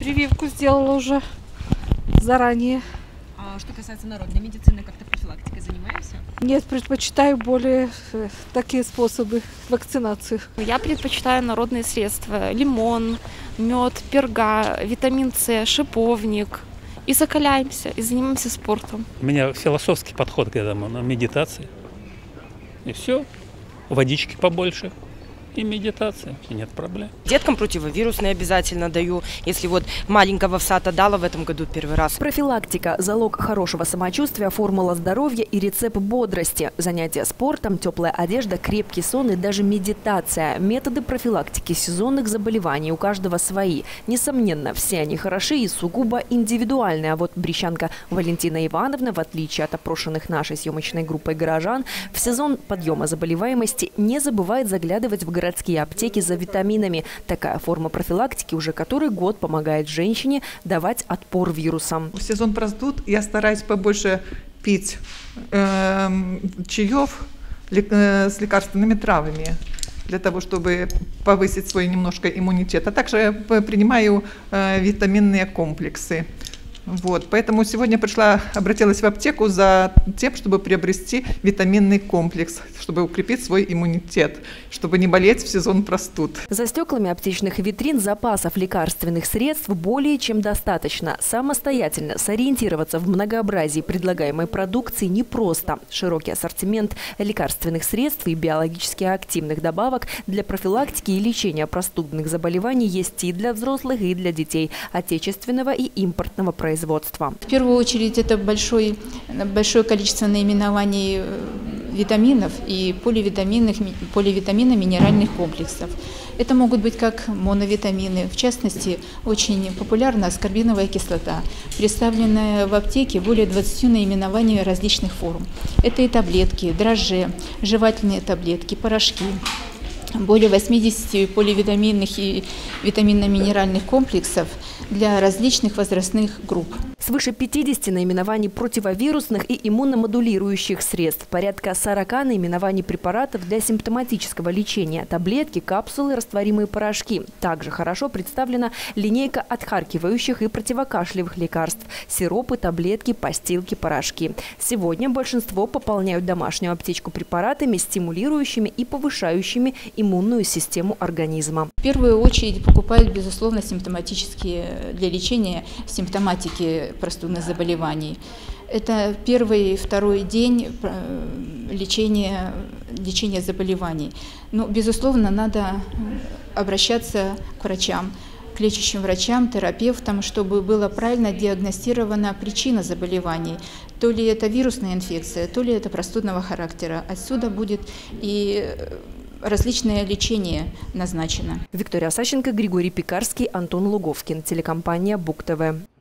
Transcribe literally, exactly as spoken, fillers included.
Прививку сделала уже заранее. А что касается народной медицины, как-то профилактикой занимаемся? Нет, предпочитаю более э, такие способы вакцинации. Я предпочитаю народные средства. Лимон, мед, перга, витамин С, шиповник. И закаляемся, и занимаемся спортом. У меня философский подход к этому, на медитации. И все. Водички побольше. И медитация, и нет проблем. Деткам противовирусные обязательно даю. Если вот маленького всата дала в этом году первый раз. Профилактика – залог хорошего самочувствия, формула здоровья и рецепт бодрости. Занятия спортом, теплая одежда, крепкий сон и даже медитация. Методы профилактики сезонных заболеваний у каждого свои. Несомненно, все они хороши и сугубо индивидуальны. А вот брещанка Валентина Ивановна, в отличие от опрошенных нашей съемочной группой горожан, в сезон подъема заболеваемости не забывает заглядывать в город городские аптеки за витаминами. Такая форма профилактики уже который год помогает женщине давать отпор вирусам. В сезон простуд я стараюсь побольше пить э, чаев э, с лекарственными травами, для того, чтобы повысить свой немножко иммунитет. А также принимаю э, витаминные комплексы. Вот, поэтому сегодня пришла, обратилась в аптеку за тем, чтобы приобрести витаминный комплекс, чтобы укрепить свой иммунитет, чтобы не болеть в сезон простуд. За стеклами аптечных витрин запасов лекарственных средств более чем достаточно. Самостоятельно сориентироваться в многообразии предлагаемой продукции непросто. Широкий ассортимент лекарственных средств и биологически активных добавок для профилактики и лечения простудных заболеваний есть и для взрослых, и для детей отечественного и импортного производства. В первую очередь это большой, большое количество наименований витаминов и поливитаминных, поливитаминно-минеральных комплексов. Это могут быть как моновитамины, в частности, очень популярна аскорбиновая кислота, представленная в аптеке более двадцати наименований различных форм. Это и таблетки, дрожжи, жевательные таблетки, порошки. Более восьмидесяти поливитаминных и витаминно-минеральных комплексов для различных возрастных групп. Свыше пятидесяти наименований противовирусных и иммуномодулирующих средств, порядка сорока наименований препаратов для симптоматического лечения, таблетки, капсулы, растворимые порошки. Также хорошо представлена линейка отхаркивающих и противокашлевых лекарств, сиропы, таблетки, постилки, порошки. Сегодня большинство пополняют домашнюю аптечку препаратами, стимулирующими и повышающими иммунную систему организма. В первую очередь покупают, безусловно, симптоматические для лечения симптоматики простудных заболеваний. Это первый и второй день лечения, лечения заболеваний. Но, безусловно, надо обращаться к врачам, к лечащим врачам, терапевтам, чтобы была правильно диагностирована причина заболеваний. То ли это вирусная инфекция, то ли это простудного характера. Отсюда будет и различное лечение назначено. Виктория Сащенко, Григорий Пекарский, Антон Луговкин. Телекомпания БУК ТВ.